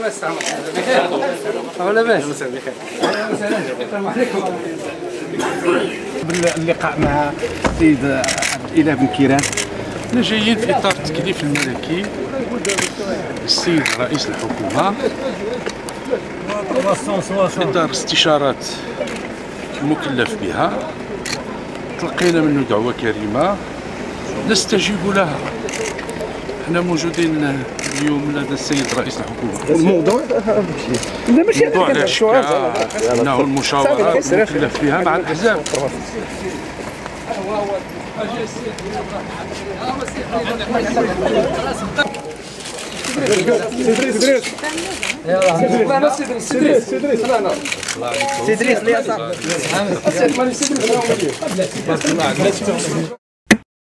لاباس بخير. السلام عليكم. باللقاء مع السيد عبد الإله بن كيران، احنا جايين في اطار التكليف الملكي للسيد رئيس الحكومه، اطار استشارات المكلف بها. تلقينا منه دعوه كريمه نستجيب لها. احنا موجودين اليوم لدى السيد رئيس الحكومه. الموضوع الموضوع لا شك انه المشاورات المكلف بها مع الاحزاب. سيدريس